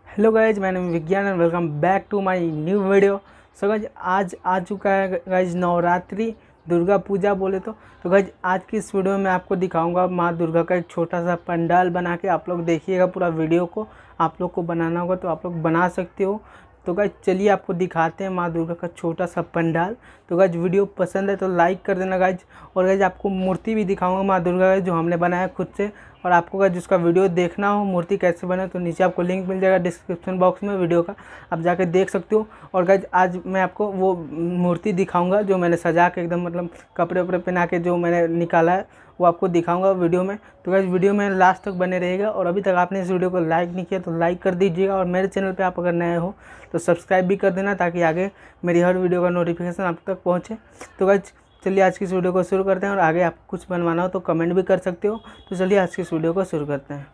Hello guys, मैं नाम Vigyan and welcome back to my new video. So guys आज आ चुका है गाइज नवरात्रि, दुर्गा पूजा बोले तो गाइज आज की इस वीडियो में आपको दिखाऊंगा माँ दुर्गा का एक छोटा सा पंडाल बना के। आप लोग देखिएगा पूरा वीडियो को। आप लोग को बनाना होगा तो आप लोग बना सकते हो। तो गाइज चलिए आपको दिखाते हैं माँ दुर्गा का छोटा सा पंडाल। तो गाइज वीडियो पसंद है तो लाइक कर देना गाइज। और गाइज आपको मूर्ति भी दिखाऊंगा माँ दुर्गा का जो हमने बनाया खुद से। और आपको अगर जिसका वीडियो देखना हो मूर्ति कैसे बने तो नीचे आपको लिंक मिल जाएगा डिस्क्रिप्शन बॉक्स में वीडियो का, आप जाके देख सकते हो। और गाइज आज मैं आपको वो मूर्ति दिखाऊंगा जो मैंने सजा के एकदम मतलब कपड़े वपड़े पहना के जो मैंने निकाला है वो आपको दिखाऊंगा वीडियो में। तो गाइज वीडियो में लास्ट तक बने रहेगा। और अभी तक आपने इस वीडियो को लाइक नहीं किया तो लाइक कर दीजिएगा। और मेरे चैनल पर आप अगर नए हो तो सब्सक्राइब भी कर देना ताकि आगे मेरी हर वीडियो का नोटिफिकेशन आप तक पहुँचे। तो गाइज चलिए आज की इस वीडियो को शुरू करते हैं। और आगे आपको कुछ बनवाना हो तो कमेंट भी कर सकते हो। तो चलिए आज की इस वीडियो को शुरू करते हैं।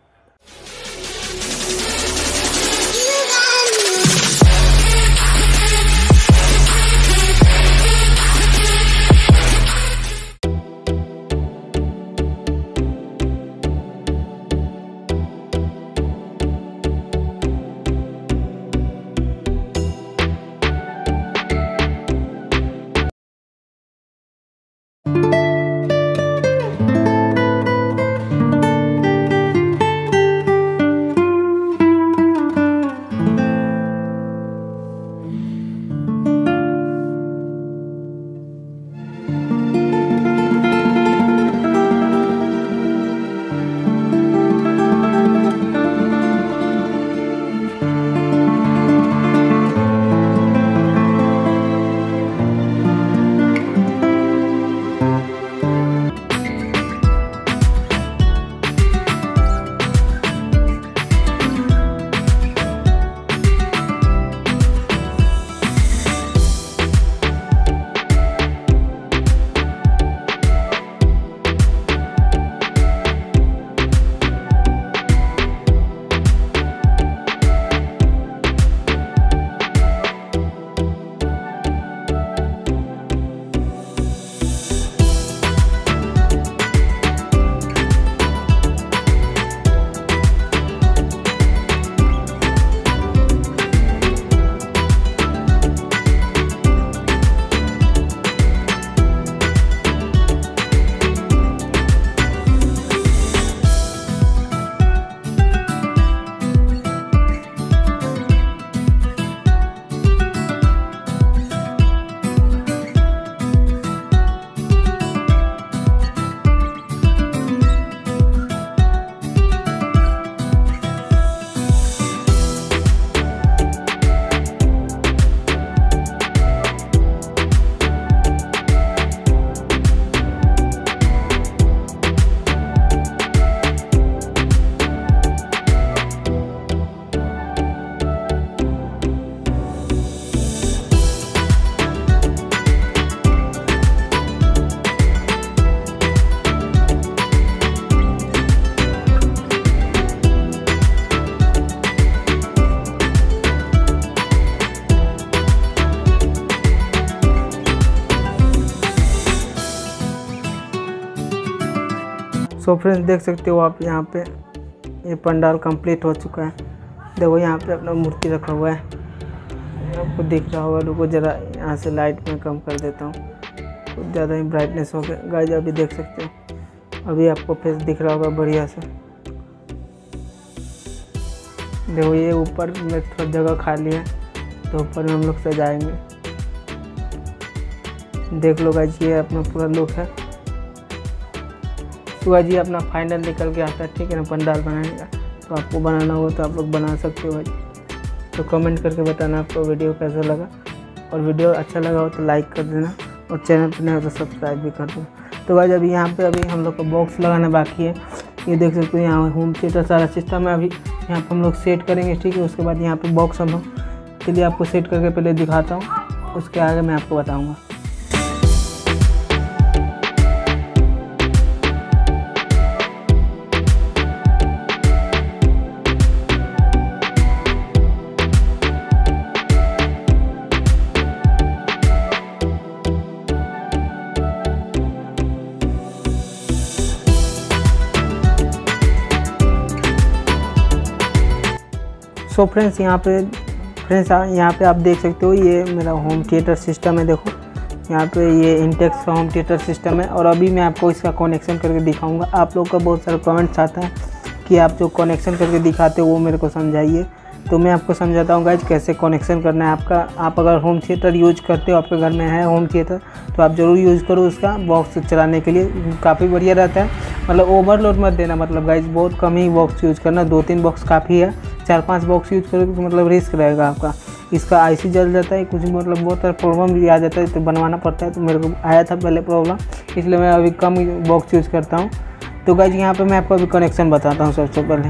सो फ्रेंड्स देख सकते हो आप यहाँ पे ये पंडाल कंप्लीट हो चुका है। देखो यहाँ पे अपना मूर्ति रखा हुआ है, आपको दिख रहा होगा। रुको ज़रा यहाँ से लाइट में कम कर देता हूँ, कुछ ज़्यादा ही ब्राइटनेस हो गया। गाइस अभी देख सकते हो, अभी आपको फेस दिख रहा होगा बढ़िया से। देखो ये ऊपर में थोड़ा जगह खाली है तो ऊपर में हम लोग सजाएंगे। देख लो गाइस ये अपना पूरा लुक है। तो गाइस ये अपना फाइनल निकल के आता है, ठीक है ना, पंडाल बनाने का। तो आपको बनाना हो तो आप लोग बना सकते हो भाई। तो कमेंट करके बताना आपको वीडियो कैसा लगा। और वीडियो अच्छा लगा हो तो लाइक कर देना। और चैनल पर नए हो तो सब्सक्राइब भी कर देना। तो गाइस अभी यहाँ पे हम लोग का बॉक्स लगाना बाकी है। ये देख सकते हो यहाँ होम थिएटर सारा सिस्टम है। अभी यहाँ पे हम लोग सेट करेंगे, ठीक है। उसके बाद यहाँ पे बॉक्स हम लोग के लिए आपको सेट करके पहले दिखाता हूँ, उसके आगे मैं आपको बताऊँगा। सो फ्रेंड्स यहाँ पे आप देख सकते हो ये मेरा होम थिएटर सिस्टम है। देखो यहाँ पे ये इंटेक्स का होम थिएटर सिस्टम है और अभी मैं आपको इसका कनेक्शन करके दिखाऊंगा। आप लोग का बहुत सारा कमेंट्स आता है कि आप जो कनेक्शन करके दिखाते हो वो मेरे को समझाइए, तो मैं आपको समझाता हूँ गाइज कैसे कनेक्शन करना है आपका। आप अगर होम थिएटर यूज करते हो, आपके घर में है होम थिएटर, तो आप ज़रूर यूज़ करो उसका बॉक्स चलाने के लिए, काफ़ी बढ़िया रहता है। मतलब ओवरलोड मत देना, मतलब गाइज बहुत कम ही बॉक्स यूज़ करना, 2-3 बॉक्स काफ़ी है। 4-5 बॉक्स यूज़ करोगे तो मतलब रिस्क रहेगा आपका, इसका आईसी जल जाता है, कुछ मतलब बहुत सारा प्रॉब्लम भी आ जाता है, तो बनवाना पड़ता है। तो मेरे को आया था पहले प्रॉब्लम, इसलिए मैं अभी कम बॉक्स यूज़ करता हूँ। तो गाइज यहाँ पे मैं आपको अभी कनेक्शन बताता हूँ सबसे पहले।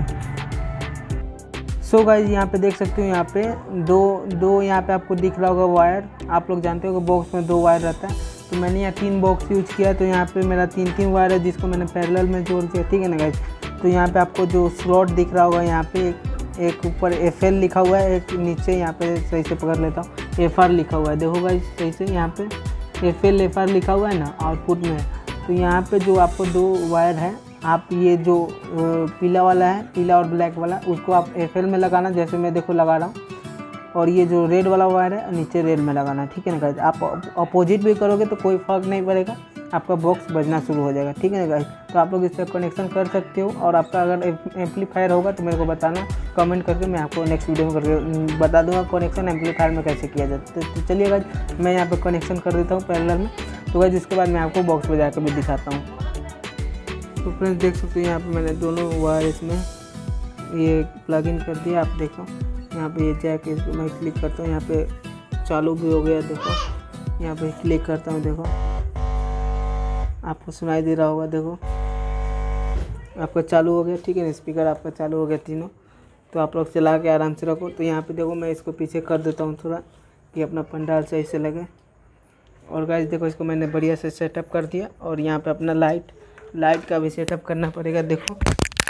सो गाइज यहाँ पे देख सकते हो, यहाँ पे दो यहाँ पे आपको दिख रहा होगा वायर। आप लोग जानते हो कि बॉक्स में 2 वायर रहता है, तो मैंने यहाँ 3 बॉक्स यूज किया, तो यहाँ पे मेरा 3 वायर है जिसको मैंने पैरेलल में जोड़ दिया, ठीक है ना गाइज। तो यहाँ पे आपको जो स्लॉट दिख रहा होगा, यहाँ पे एक ऊपर FL लिखा हुआ है, एक नीचे यहाँ पे सही से पकड़ लेता हूँ FR लिखा हुआ है। देखो गाइज सही से यहाँ पे FR लिखा हुआ है ना आउटपुट में। तो यहाँ पे जो आपको 2 वायर है, आप ये जो पीला वाला है, पीला और ब्लैक वाला, उसको आप FL में लगाना, जैसे मैं देखो लगा रहा हूँ। और ये जो रेड वाला वायर है नीचे रेड में लगाना, ठीक है ना गाइज। आप अपोजिट भी करोगे तो कोई फ़र्क नहीं पड़ेगा, आपका बॉक्स बजना शुरू हो जाएगा, ठीक है ना गाइज। तो आप लोग इससे कनेक्शन कर सकते हो। और आपका अगर एम्पलीफायर होगा तो मेरे को बताना कमेंट करके, मैं आपको नेक्स्ट वीडियो में करके बता दूंगा कनेक्शन एम्पलीफायर में कैसे किया जाता है। तो चलिए गाइज मैं यहाँ पे कनेक्शन कर देता हूँ पैरेलल में। तो गाइज इसके बाद मैं आपको बॉक्स बजा के भी दिखाता हूँ। तो फ्रेंड्स देख सकते हो यहाँ पे मैंने दोनों वायर इसमें ये प्लग इन कर दिया। आप देखो यहाँ पे ये जैक, इसको मैं क्लिक करता हूँ, यहाँ पे चालू भी हो गया। देखो यहाँ पे क्लिक करता हूँ, देखो आपको सुनाई दे रहा होगा, देखो आपका चालू हो गया, ठीक है ना। स्पीकर आपका चालू हो गया तीनों। तो आप लोग चला के आराम से रखो। तो यहाँ पे देखो मैं इसको पीछे कर देता हूँ थोड़ा, कि अपना पंडाल सही से लगे। और गाइस देखो इसको मैंने बढ़िया से सेटअप कर दिया। और यहाँ पे अपना लाइट का भी सेटअप करना पड़ेगा। देखो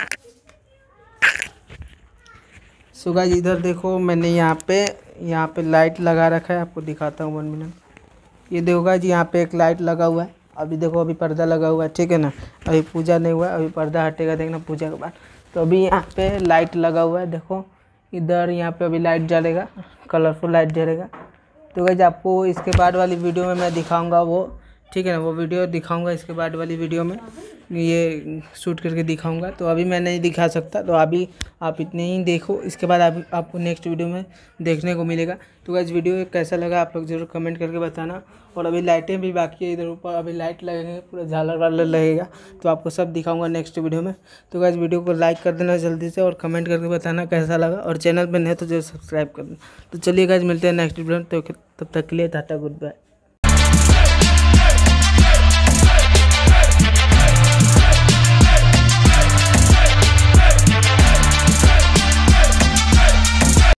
सो गाइस इधर देखो मैंने यहाँ पे लाइट लगा रखा है, आपको दिखाता हूँ 1 मिनट। ये देखो गाइस यहाँ पे एक लाइट लगा हुआ है। अभी देखो अभी पर्दा लगा हुआ है, ठीक है ना। अभी पूजा नहीं हुआ है, अभी पर्दा हटेगा देखना पूजा के बाद। तो अभी यहाँ पे लाइट लगा हुआ है, देखो इधर यहाँ पे अभी लाइट जलेगा, कलरफुल लाइट जलेगा। तो गाइस आपको इसके बाद वाली वीडियो में मैं दिखाऊंगा वो, ठीक है ना, वो वीडियो दिखाऊंगा इसके बाद वाली वीडियो में, ये शूट करके दिखाऊंगा। तो अभी मैं नहीं दिखा सकता, तो अभी आप इतने ही देखो, इसके बाद आपको नेक्स्ट वीडियो में देखने को मिलेगा। तो गाइस वीडियो कैसा लगा आप लोग ज़रूर कमेंट करके बताना। और अभी लाइटें भी बाकी है, इधर ऊपर अभी लाइट लगेंगे, पूरा झालर वालर लगेगा, तो आपको सब दिखाऊंगा नेक्स्ट वीडियो में। तो गाइस वीडियो को लाइक कर देना जल्दी से, और कमेंट करके बताना कैसा लगा, और चैनल पर नहीं तो जरूर सब्सक्राइब कर देना। तो चलिए गाइस मिलते हैं नेक्स्ट वीडियो में, तो तब तक के लिए टाटा गुड बाय।